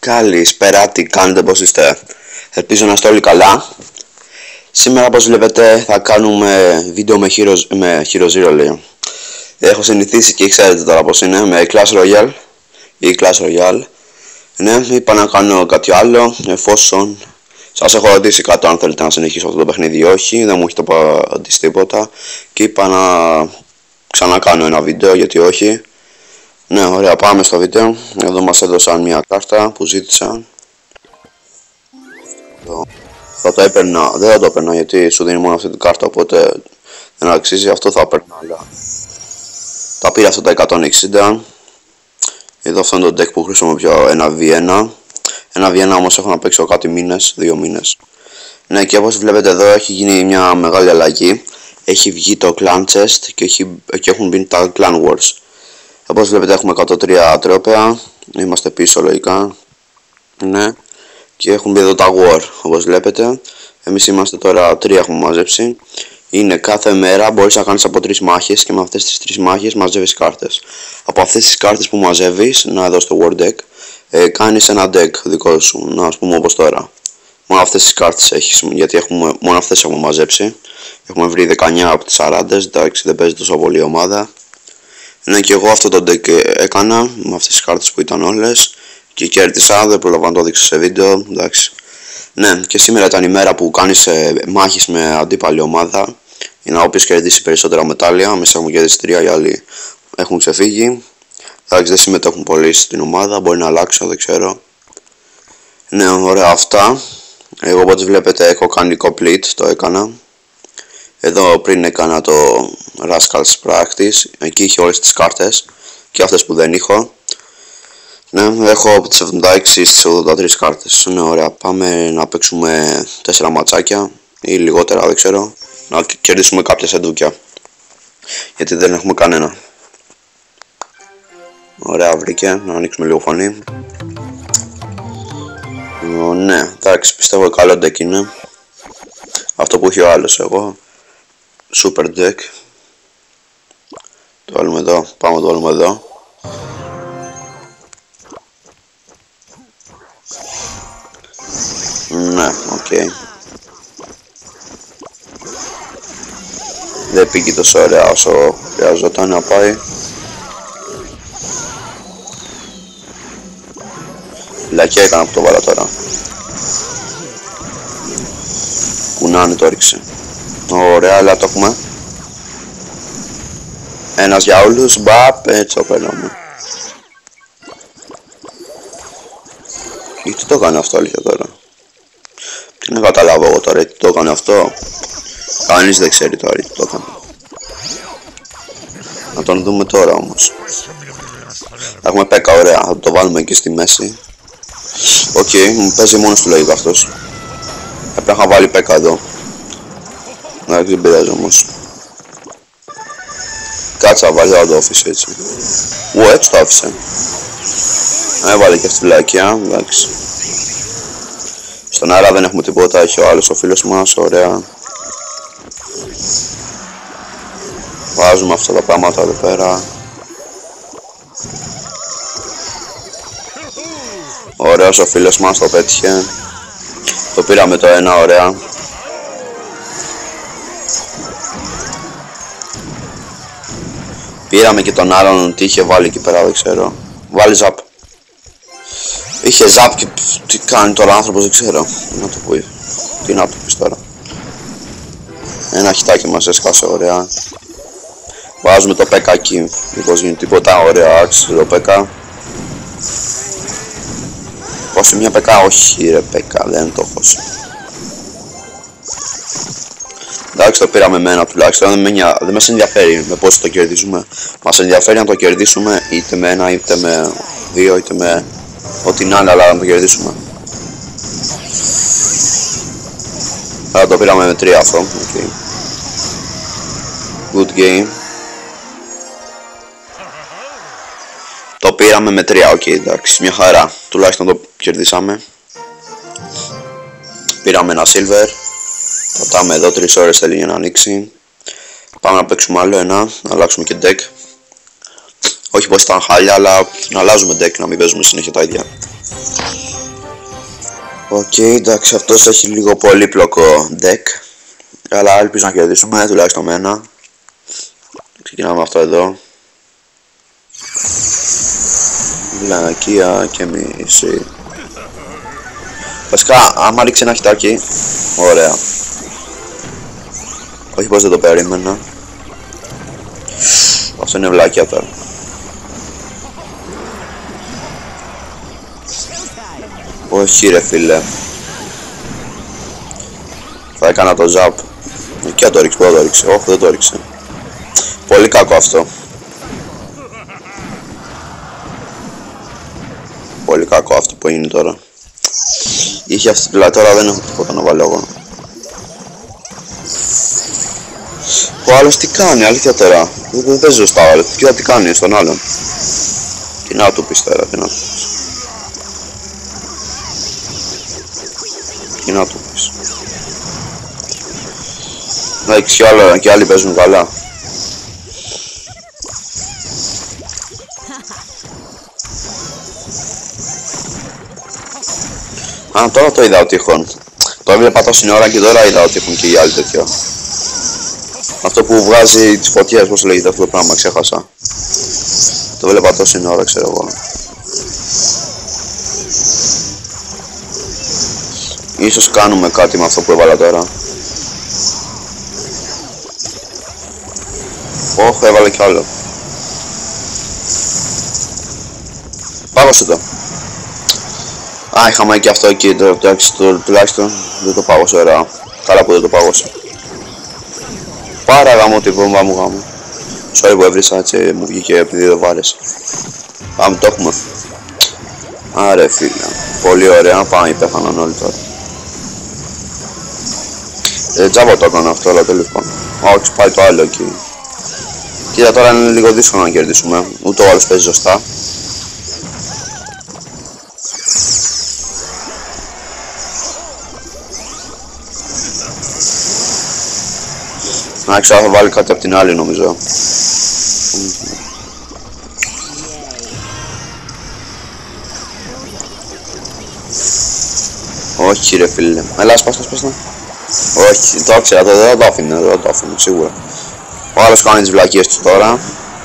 Καλησπέρα, τι κάνετε, πώς είστε? Ελπίζω να είστε όλοι καλά. Σήμερα, όπως βλέπετε, θα κάνουμε βίντεο με Hero Zero, λέει. Έχω συνηθίσει και ξέρετε τώρα πώς είναι, με Clash Royale ή Clash Royale. Ναι, είπα να κάνω κάτι άλλο, εφόσον σας έχω ρωτήσει κάτω αν θέλετε να συνεχίσω αυτό το παιχνίδι ή όχι, δεν μου έχετε απαντήσει τίποτα και είπα να ξανακάνω ένα βίντεο, γιατί όχι. Ναι, ωραία, πάμε στο βίντεο. Εδώ μας έδωσαν μια κάρτα που ζήτησα. Θα το έπαιρνα, δεν θα το έπαιρνα γιατί σου δίνει μόνο αυτή την κάρτα, οπότε δεν αξίζει, αυτό θα έπαιρνα, αλλά τα πήρα αυτά τα 160. Εδώ αυτό είναι το deck που χρησιμοποιώ, ένα V1. Ένα V1 όμως έχω να παίξω κάτι μήνες, 2 μήνες. Ναι, και όπως βλέπετε εδώ έχει γίνει μια μεγάλη αλλαγή. Έχει βγει το Clan Chest και έχουν μπει τα Clan Wars. Όπως βλέπετε έχουμε 103 τρόπαια, είμαστε πίσω λογικά. Ναι, και έχουν μπει εδώ τα War, όπως βλέπετε. Εμείς είμαστε τώρα 3 έχουμε μαζέψει. Είναι κάθε μέρα μπορείς να κάνεις από 3 μάχες και με αυτές τις 3 μάχες μαζεύεις κάρτες. Από αυτές τις κάρτες που μαζεύεις, να εδώ στο War Deck, κάνεις ένα deck δικό σου, να ας πούμε όπως τώρα. Μόνο αυτές τις κάρτες έχεις, γιατί μόνο αυτές έχουμε μαζέψει. Έχουμε βρει 19 από τις 40, εντάξει, δεν παίζει τόσο πολύ η ομάδα. Ναι, και εγώ αυτό το deck έκανα με αυτές τις κάρτες που ήταν όλες και κέρδισα, δεν πρόλαβα να το δείξω σε βίντεο, εντάξει. Ναι, και σήμερα ήταν η μέρα που κάνεις μάχες με αντίπαλη ομάδα, για να όποιος κερδίσει περισσότερα μετάλλια. Μέσα έχουν κερδίσει 3, οι άλλοι έχουν ξεφύγει. Εντάξει, δεν συμμετέχουν πολύ στην ομάδα, μπορεί να αλλάξω, δεν ξέρω. Ναι, ωραία αυτά. Εγώ όπως βλέπετε έχω κάνει complete, το έκανα. Εδώ πριν έκανα το Rascals Practice, εκεί είχε όλες τις κάρτες και αυτές που δεν είχα. Ναι, έχω από τις 76 στις 83 κάρτες. Ναι, ωραία, πάμε να παίξουμε 4 ματσάκια ή λιγότερα, δεν ξέρω. Να κερδίσουμε κάποια σεντούκια, γιατί δεν έχουμε κανένα. Ωραία, βρήκε, να ανοίξουμε λίγο φωνή. Ναι, εντάξει, πιστεύω καλό deck είναι. Αυτό που έχει ο άλλος, εγώ. Super deck. Το βάλουμε εδώ, πάμε το βάλουμε εδώ. Ναι, οκ. Δεν πήγε τόσο ωραία όσο χρειαζόταν να πάει. Λακιά έκανα που το βάλα τώρα. Κουνάνι το ρίξε. Ωραία, αλλά το έχουμε. Ένας για όλους, μπαπ, έτσι το παίρνουμε. Γιατί το έκανε αυτό αλήθεια τώρα? Τι να καταλάβω εγώ τώρα, τι το έκανε αυτό? Κανείς δεν ξέρει τώρα τι το έκανε. Να τον δούμε τώρα όμως. Έχουμε P.E.K.K.A, ωραία, θα το βάλουμε εκεί στη μέση. Οκ, μου παίζει μόνος του λογικά αυτός. Έπρεπε να είχα βάλει P.E.K.K.A εδώ. Εντάξει, δεν πειράζει όμως. Κάτσα βάλει, θα το άφησε έτσι. Έτσι το άφησε. Έβαλε και αυτή τη βλακιά, εντάξει. Στον αέρα δεν έχουμε τίποτα, έχει ο άλλος ο φίλος μας, ωραία. Βάζουμε αυτά τα πράγματα εδώ πέρα. Ωραίος ο φίλος μας, το πέτυχε. Το πήραμε το ένα, ωραία. Πήραμε και τον άλλον, τι είχε βάλει εκεί πέρα, δεν ξέρω. Βάλει ζαπ. Είχε ζαπ και τι κάνει τώρα άνθρωπος, δεν ξέρω. Να το πω. Τι να το πεις τώρα. Ένα χιτάκι μας έσκασε, ωραία. Βάζουμε το P.E.K.K.A εκεί. Μήπως γίνει τίποτα, ωραία, άξιζε το P.E.K.K.A. Χώσε μια P.E.K.K.A, όχι ρε P.E.K.K.A, δεν το χώσε. Εντάξει, το πήραμε με ένα τουλάχιστον, δεν μας ενδιαφέρει με πόσο το κερδίζουμε. Μας ενδιαφέρει να το κερδίσουμε είτε με ένα, είτε με 2, είτε με ό,τι να είναι, αλλά να το κερδίσουμε. Άρα το πήραμε με 3 αυτό, okay. Good game. Το πήραμε με 3, ok, εντάξει, μια χαρά. Τουλάχιστον το κερδίσαμε. Πήραμε ένα silver. Πατάμε εδώ 3 ώρες θέλει για να ανοίξει. Πάμε να παίξουμε άλλο ένα, να αλλάξουμε και deck. Όχι πως ήταν χάλια, αλλά να αλλάζουμε deck, να μην παίζουμε συνέχεια τα ίδια. Οκ, εντάξει, αυτός έχει λίγο πολύπλοκο deck, αλλά ελπίζω να κερδίσουμε, τουλάχιστον με ένα. Ξεκινάμε αυτό εδώ. Βλακεία και μισή. Βασικά, άμα ρίξει ένα χιτάκι, ωραία. Όχι πως δεν το περίμενα. Αυτό είναι βλακεία τώρα. Όχι ρε φίλε. Θα έκανα το ζαπ. Εκεί θα το ρίξει, πού θα το ρίξει. Όχι, δεν το ρίξει. Πολύ κακό αυτό. Πολύ κακό αυτό που είναι τώρα. Είχε αυτή την πλάτη, τώρα δεν έχω τίποτα να βάλω εγώ. Ο άλλος τι κάνει, αλήθεια τώρα. Δεν ζωστά ο άλλος. Κοίτα τι κάνει στον άλλον. Τι να του πεις τώρα, τι να του πεις. Τι να του πεις. Εντάξει, και άλλοι παίζουν καλά. Α, τώρα το είδα ότι έχουν. Το έβλεπα τόση ώρα και τώρα είδα ότι έχουν και οι άλλοι τέτοιο. Αυτό που βγάζει τις φωτιές, πώς λέγεται αυτό το πράγμα, ξέχασα. Το έβλεπα τόση ώρα, ξέρω εγώ. Ίσως κάνουμε κάτι με αυτό που έβαλα τώρα. Όχι, έβαλε κι άλλο. Πάγωσε το. Α, είχαμε και αυτό εκεί, τουλάχιστον δεν το πάγωσε, ωραία. Καλά που δεν το πάγωσε. Πάρα γάμο την βόμβα μου γάμο. Sorry που έβρισα, έτσι μου βγήκε επειδή δεν βάρεσε. Πάμε, το έχουμε. Άρε φίλε, πολύ ωραία, πάμε, πέθαναν όλοι τώρα. Τζάμπα το έκανα αυτό, αλλά τέλος πάντων. Όχι, πάει το άλλο εκεί. Κοίτα, τώρα είναι λίγο δύσκολο να κερδίσουμε, ούτε ο άλλος παίζει ζωστά. Να ξέρω, θα βάλει κάτι από την άλλη νομίζω. Όχι ρε φίλε, έλα σπάστα. Όχι, το ήξερα, δεν το άφηνε, σίγουρα. Ο άλλος κάνει τις βλακίες του τώρα.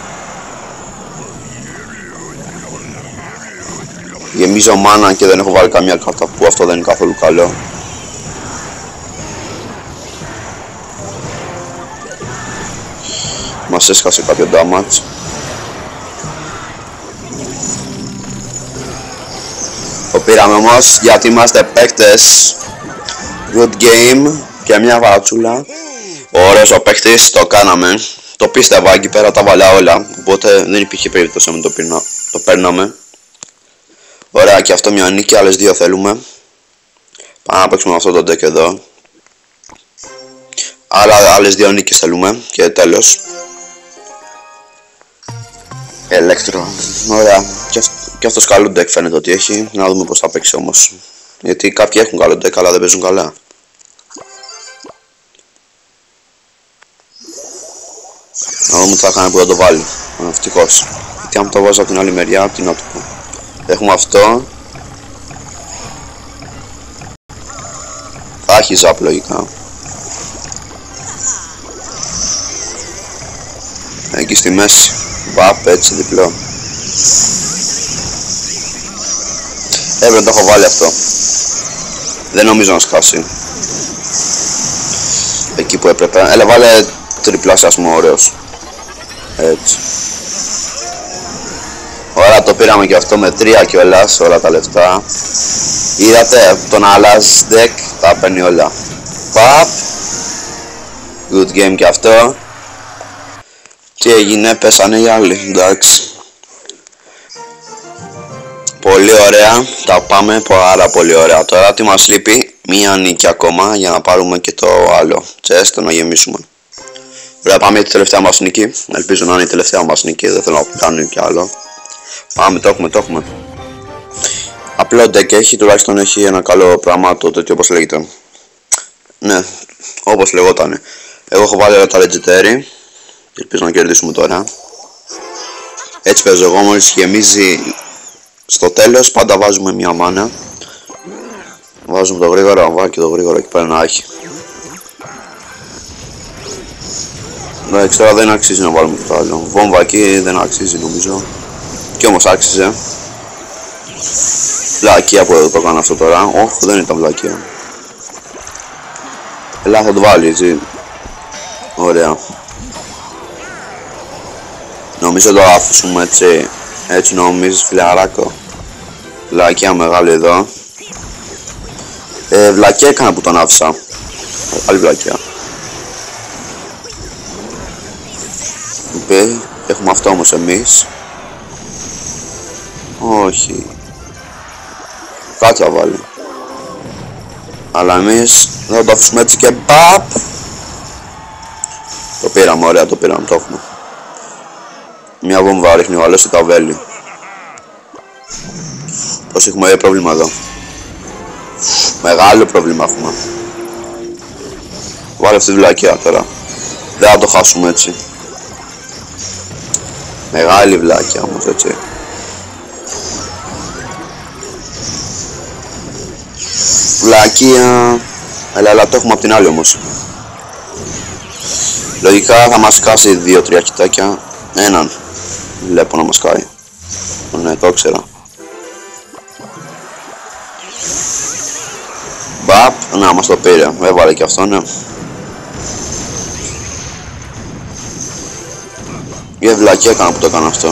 Γεμίζω μάνα και δεν έχω βάλει καμία κάρτα, που αυτό δεν είναι καθόλου καλό. Μας έσκασε κάποιο damage. Το πήραμε όμως γιατί είμαστε παίκτες. Good game και μια βατσούλα. Ωραίος ο παίκτης, το κάναμε. Το πίστευα εκεί πέρα, τα βάλα όλα. Οπότε δεν υπήρχε περίπτωση να το παίρναμε. Ωραία, και αυτό μια νίκη, άλλες δύο θέλουμε. Πάμε να παίξουμε αυτό το deck εδώ. Άλλες δύο νίκες θέλουμε και τέλος. Ελέκτρο, ωραία. Και αυτός καλό deck φαίνεται ότι έχει. Να δούμε πως θα παίξει όμως. Γιατί κάποιοι έχουν καλό deck αλλά δεν παίζουν καλά. Να δούμε τι θα κάνει που θα το βάλει. Ευτυχώς. Γιατί αν το βάζω από την άλλη μεριά, τι να του πω. Έχουμε αυτό. Θα έχει ζαπ λογικά. Εκεί στη μέση. Βαπ, έτσι διπλό. Έπρεπε να το έχω βάλει αυτό. Δεν νομίζω να σκάσει. Εκεί που έπρεπε. Έλα βάλε τριπλάσιασμο, ωραίος. Έτσι. Ωραία, το πήραμε και αυτό με 3 κιόλας, όλα τα λεφτά. Είδατε, τον αλλάζει deck, τα παίρνει όλα. Παπ. Good game και αυτό. Τι έγινε, πέσανε οι άλλοι, εντάξει. Πολύ ωραία, τα πάμε πάρα πολύ ωραία. Τώρα τι μας λείπει, μία νίκη ακόμα για να πάρουμε και το άλλο chest να γεμίσουμε. Ωραία, πάμε τη τελευταία μας νίκη. Ελπίζω να είναι η τελευταία μας νίκη, δεν θέλω να κάνω κι άλλο. Πάμε, το έχουμε. Απλό deck έχει, τουλάχιστον έχει ένα καλό πράγμα, το τέτοιο όπως λέγεται. Ναι, όπως λεγότανε. Εγώ έχω βάλει όλα τα legendary. Ελπίζω να κερδίσουμε τώρα. Έτσι παίζω εγώ, μόλις γεμίζει στο τέλος πάντα βάζουμε μια μάνα. Βάζουμε το γρήγορο, βάλει και το γρήγορο εκεί πέρα να έχει. Εντάξει, τώρα δεν αξίζει να βάλουμε και το άλλο. Βόμβα εκεί δεν αξίζει νομίζω. Κι όμως άξιζε. Βλακεία που το κάνω αυτό τώρα. Όχι, δεν ήταν βλακεία. Ελά, θα το βάλει έτσι. Ωραία. Νομίζω το αφήσουμε έτσι. Έτσι νομίζεις φιλαράκο. Βλακεία μεγάλη εδώ. Βλακεία έκανα που τον άφησα. Άλλη βλακεία. Έχουμε αυτό όμως εμείς. Όχι. Κάτι θα βάλει. Αλλά εμείς θα το αφήσουμε έτσι και μπαπ. Το πήραμε, ωραία, το πήραμε, το έχουμε. Μια βόμβα ρίχνει ο άλλος στο ταβέλι. Πώς έχουμε πρόβλημα εδώ. Μεγάλο πρόβλημα έχουμε. Βάλε αυτή τη βλακιά τώρα. Δεν θα το χάσουμε έτσι. Μεγάλη βλάκια όμως έτσι. Βλακία. Αλλά το έχουμε απ' την άλλη όμως. Λογικά θα μας κάσει 2-3 κοιτάκια. Έναν βλέπω να μας κάει. Ναι, το ήξερα. Μπαπ, να μας το πήρε. Έβαλε και αυτό, ναι. Για βλακία έκανα που το έκανα αυτό.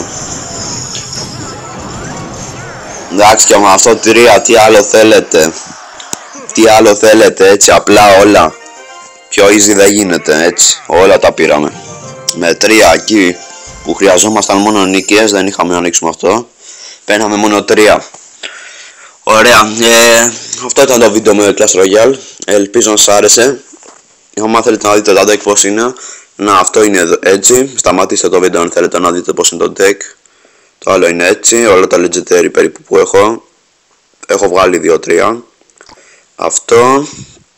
Εντάξει, και με αυτό 3, τι άλλο θέλετε. Τι άλλο θέλετε, έτσι απλά όλα. Πιο easy δεν γίνεται, έτσι. Όλα τα πήραμε. Με 3 εκεί που χρειαζόμασταν μόνο νίκες, δεν είχαμε να ανοίξουμε αυτό. Παίρναμε μόνο 3. Ωραία, αυτό ήταν το βίντεο με Clash Royale. Ελπίζω να σας άρεσε. Αν θέλετε να δείτε το deck πως είναι, να, αυτό είναι έτσι. Σταματήστε το βίντεο αν θέλετε να δείτε πως είναι το deck. Το άλλο είναι έτσι, όλα τα legendary περίπου που έχω. Έχω βγάλει 2-3. Αυτό.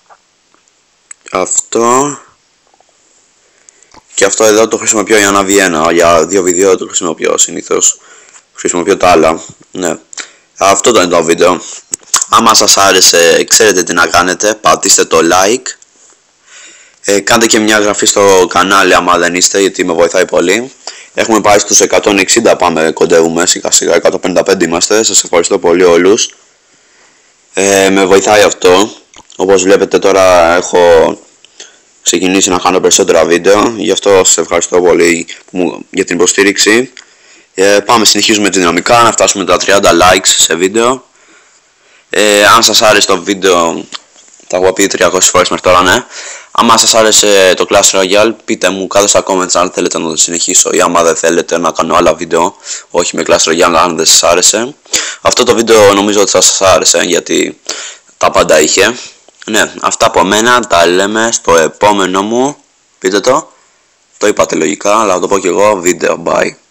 Αυτό. Και αυτό εδώ το χρησιμοποιώ για να βγει ένα. Για 2 βίντεο το χρησιμοποιώ συνήθως. Χρησιμοποιώ τα άλλα. Ναι. Αυτό ήταν το βίντεο. Άμα σας άρεσε, ξέρετε τι να κάνετε. Πατήστε το like. Κάντε και μια εγγραφή στο κανάλι άμα δεν είστε, γιατί με βοηθάει πολύ. Έχουμε πάει στους 160, πάμε, κοντεύουμε σιγά σιγά, 155 είμαστε. Σας ευχαριστώ πολύ όλους. Με βοηθάει αυτό. Όπως βλέπετε τώρα έχω ξεκινήσει να κάνω περισσότερα βίντεο. Γι' αυτό σας ευχαριστώ πολύ για την υποστήριξη. Πάμε, συνεχίζουμε δυναμικά να φτάσουμε τα 30 likes σε βίντεο. Αν σας άρεσε το βίντεο, τα έχω πει 300 φορές μέχρι τώρα, ναι. Αν σας άρεσε το Clash Royale, πείτε μου κάτω στα comments αν θέλετε να το συνεχίσω ή άμα δεν θέλετε να κάνω άλλα βίντεο, όχι με Clash Royale αν δεν σας άρεσε. Αυτό το βίντεο νομίζω ότι θα σας άρεσε γιατί τα πάντα είχε. Ναι, αυτά από μένα, τα λέμε στο επόμενο μου, πείτε το είπατε λογικά, αλλά θα το πω και εγώ, βίντεο, bye.